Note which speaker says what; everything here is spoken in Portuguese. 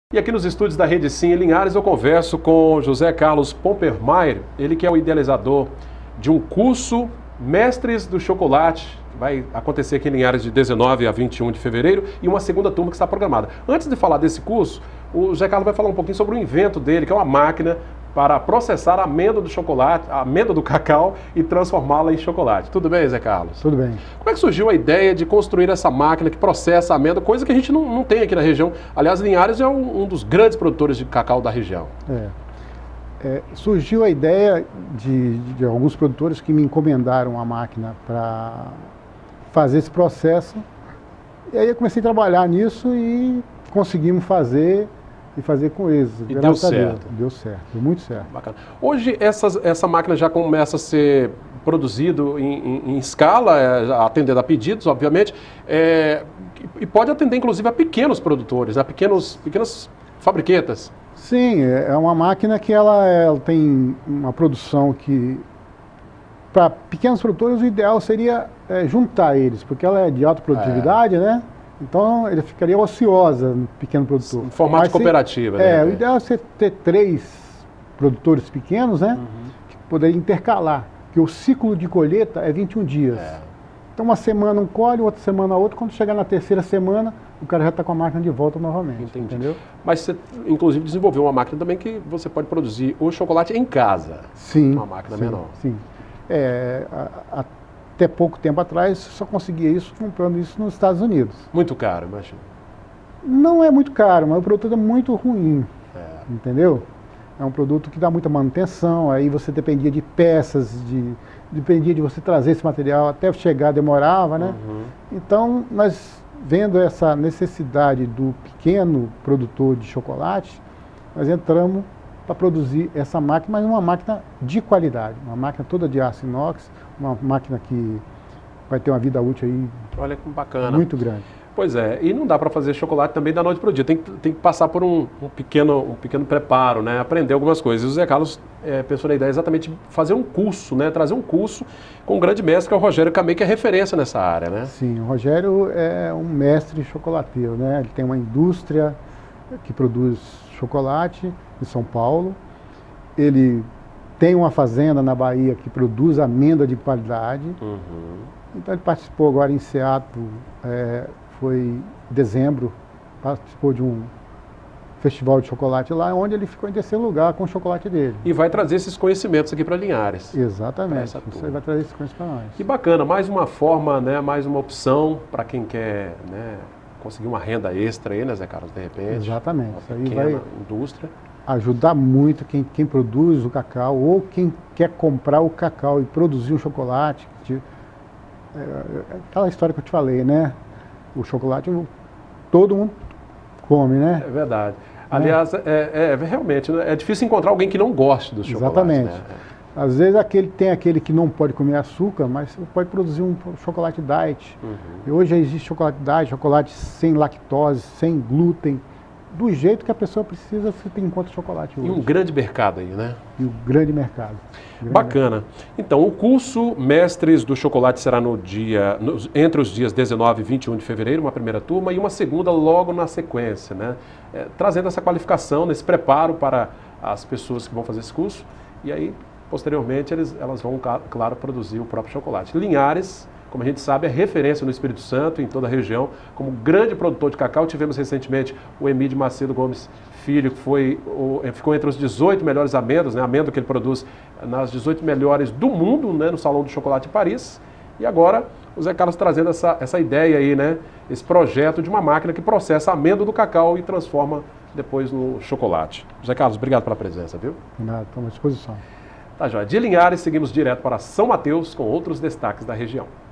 Speaker 1: E aqui nos estúdios da Rede Sim em Linhares eu converso com José Carlos Pompermayer, ele que é o idealizador de um curso Mestres do Chocolate, que vai acontecer aqui em Linhares de 19 a 21 de fevereiro, e uma segunda turma que está programada. Antes de falar desse curso, o José Carlos vai falar um pouquinho sobre o invento dele, que é uma máquina para processar a amêndoa do chocolate, a amêndoa do cacau e transformá-la em chocolate. Tudo bem, Zé Carlos?
Speaker 2: Tudo bem.
Speaker 1: Como é que surgiu a ideia de construir essa máquina que processa a amêndoa, coisa que a gente não tem aqui na região? Aliás, Linhares é um dos grandes produtores de cacau da região.
Speaker 2: Surgiu a ideia de alguns produtores que me encomendaram a máquina para fazer esse processo. E aí eu comecei a trabalhar nisso e conseguimos fazer com êxito.
Speaker 1: E deu certo.
Speaker 2: Deu certo, deu muito certo.
Speaker 1: Bacana. Hoje essa máquina já começa a ser produzido em escala, atendendo a pedidos, obviamente, e pode atender inclusive a pequenos produtores, a pequenas fabriquetas.
Speaker 2: Sim, é uma máquina que ela tem uma produção que, para pequenos produtores, o ideal seria juntar eles, porque ela é de alta produtividade, né? Então, ele ficaria ociosa no pequeno produtor.
Speaker 1: Em formato de cooperativa, né?
Speaker 2: O ideal é você ter 3 produtores pequenos, né? Que poderiam intercalar, porque o ciclo de colheita é 21 dias. Então, uma semana um colhe, outra semana outro, quando chegar na terceira semana, o cara já está com a máquina de volta novamente.
Speaker 1: Entendi.
Speaker 2: Entendeu?
Speaker 1: Mas você, inclusive, desenvolveu uma máquina também que você pode produzir o chocolate em casa.
Speaker 2: Sim.
Speaker 1: Uma máquina menor.
Speaker 2: Sim. Até pouco tempo atrás, só conseguia isso comprando isso nos Estados Unidos.
Speaker 1: Muito caro, imagina.
Speaker 2: Não é muito caro, mas o produto é muito ruim, entendeu? É um produto que dá muita manutenção, aí você dependia de peças, dependia de você trazer esse material, até chegar demorava, né? Então, nós vendo essa necessidade do pequeno produtor de chocolate, nós entramos para produzir essa máquina, mas uma máquina de qualidade, uma máquina toda de aço inox, uma máquina que vai ter uma vida útil aí.
Speaker 1: Olha que bacana.
Speaker 2: Muito grande.
Speaker 1: Pois é, e não dá para fazer chocolate também da noite para o dia, tem que passar por um pequeno preparo, né? Aprender algumas coisas. E o Zé Carlos pensou na ideia exatamente de fazer um curso, né? Trazer um curso com um grande mestre, que é o Rogério Camei, que é referência nessa área, né?
Speaker 2: Sim, o Rogério é um mestre chocolateiro, né? Ele tem uma indústria que produz chocolate em São Paulo, ele tem uma fazenda na Bahia que produz amêndoa de qualidade. Então ele participou agora em Seattle, foi em dezembro, participou de um festival de chocolate lá, onde ele ficou em terceiro lugar com o chocolate dele.
Speaker 1: E vai trazer esses conhecimentos aqui para Linhares.
Speaker 2: Exatamente, você vai trazer esses conhecimentos para nós.
Speaker 1: Que bacana, mais uma forma, né, mais uma opção para quem quer, né, conseguir uma renda extra aí, né, Zé Carlos, de repente.
Speaker 2: Exatamente.
Speaker 1: Uma pequena indústria.
Speaker 2: Ajudar muito quem produz o cacau ou quem quer comprar o cacau e produzir o chocolate. Aquela história que eu te falei, né? O chocolate todo mundo come, né?
Speaker 1: É verdade. Aliás, realmente, é difícil encontrar alguém que não goste do chocolate.
Speaker 2: Exatamente.
Speaker 1: Né?
Speaker 2: Às vezes tem aquele que não pode comer açúcar, mas você pode produzir um chocolate diet. E hoje já existe chocolate diet, chocolate sem lactose, sem glúten. Do jeito que a pessoa precisa, você tem em conta chocolate hoje.
Speaker 1: E um grande mercado aí, né?
Speaker 2: E um grande mercado.
Speaker 1: Bacana. Então, o curso Mestres do Chocolate será entre os dias 19 e 21 de fevereiro, uma primeira turma, e uma segunda logo na sequência, né? Trazendo essa qualificação, nesse preparo para as pessoas que vão fazer esse curso. E aí, posteriormente, elas vão, claro, produzir o próprio chocolate. Linhares, como a gente sabe, é referência no Espírito Santo, em toda a região, como grande produtor de cacau. Tivemos recentemente o Emílio Macedo Gomes Filho, que ficou entre os 18 melhores amêndoas, né, amêndoa que ele produz nas 18 melhores do mundo, né, no Salão do Chocolate de Paris. E agora o Zé Carlos trazendo essa ideia aí, né, esse projeto de uma máquina que processa a amêndoa do cacau e transforma depois no chocolate. Zé Carlos, obrigado pela presença, viu?
Speaker 2: Nada, estou à disposição.
Speaker 1: Tá, joia. De Linhares, seguimos direto para São Mateus com outros destaques da região.